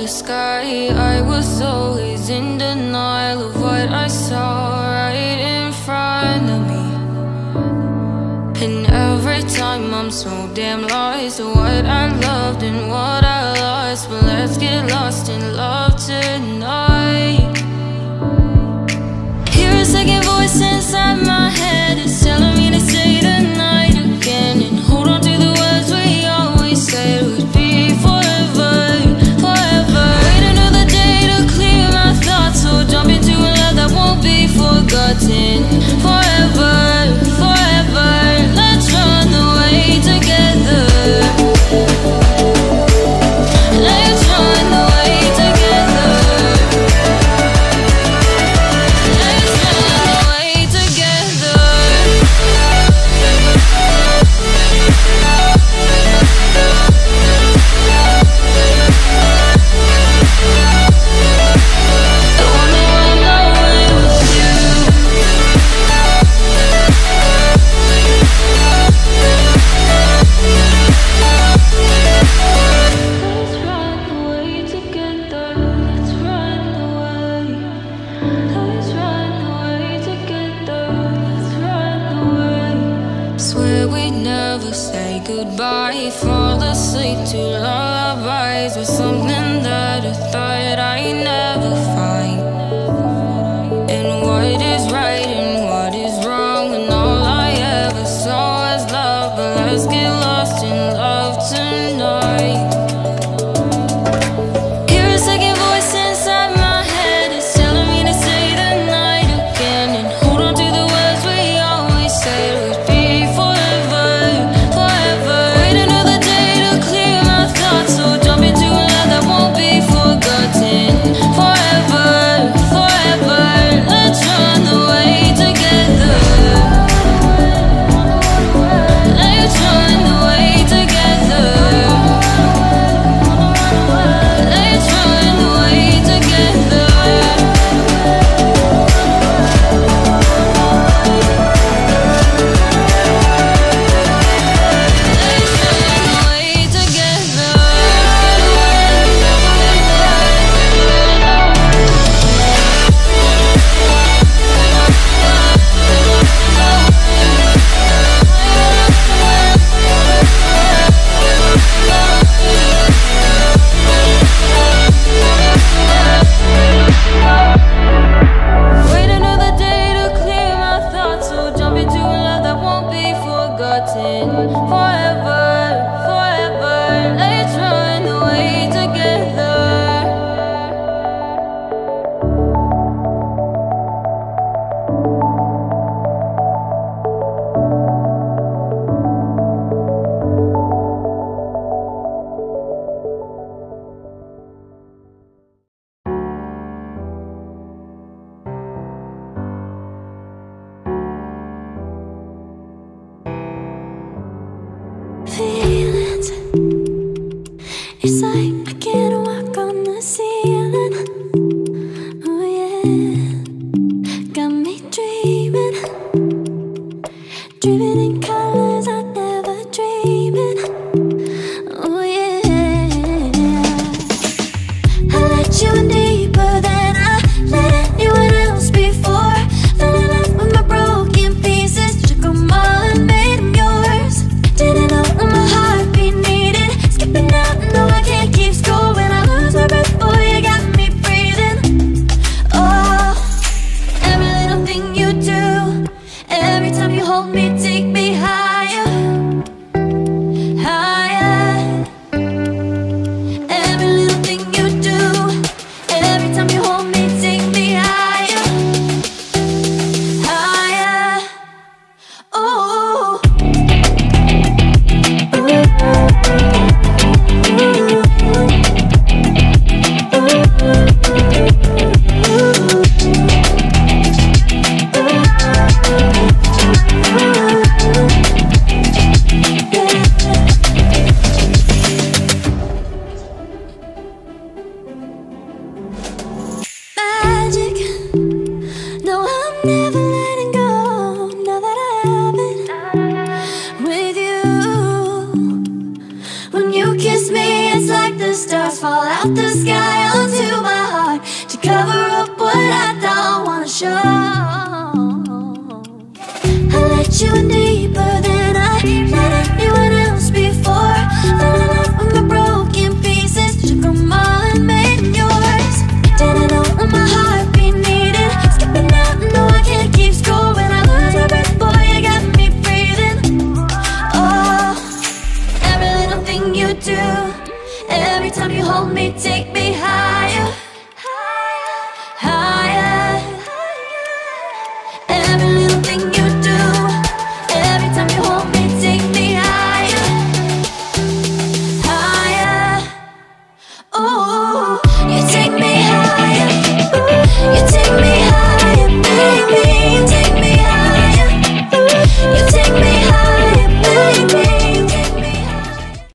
the sky. I was always in denial of what I saw right in front of me. And every time I'm so damn lost to what I loved and what I lost. But let's get lost in love tonight. Hear a second voice inside my head. It's telling me to say the night again and hold on to the words we always said would be forever, forever. Wait another day to clear my thoughts, so jump into a love that won't be forgotten. Forever, forever. Let's run away together. Let's run away together. Let's run away together. I wanna run away with you. Let's run away together. Let's run away. Let's run away together. Let's run away. Swear we'd never say goodbye. Fall asleep to lullabies with something that I thought I'd never find. And what is right and what is wrong, and all I ever saw was love. But let's get lost in love tonight. Hear a second voice inside my head. It's telling me to say the night again and hold on to the words we always said would be forever, forever. Wait another day to clear my thoughts, so jump into a love that won't be forgotten. Forever, forever. Let's run away together. Let's run away together. Let's run away together. Let's run away together. Wait another day to clear my thoughts, so jump into a love that won't be forgotten. Forever, forever. Let's run away together. Feelings, it's like I can't walk on the ceiling. Oh yeah, got me dreaming, dreaming in colors I never dreamed in. Oh yeah, I let you in deeper than I let anyone else before. Fell in love with my broken pieces, took 'em all and made 'em yours. Didn't know what my heartbeat needed, skipping out, no I can't keep score. When I lose my breath, boy, you got me breathing. Oh, every little thing you do, every time you hold me, take me higher, higher. Every little thing you do, every time you hold me, take me higher, higher. Oh. Magic, no, I'm never letting go. Now that I have it with you, when you kiss me, it's like the stars fall out the sky onto my heart to cover up what I don't wanna show. I let you in deeper than I let anyone else before. Fell in love with my broken pieces, took them all and made them yours. Didn't know what my heart be needing, skipping out, no I can't keep score. When I lose my breath, boy, you got me breathing. Oh, every little thing you do, every time you hold me, take me high.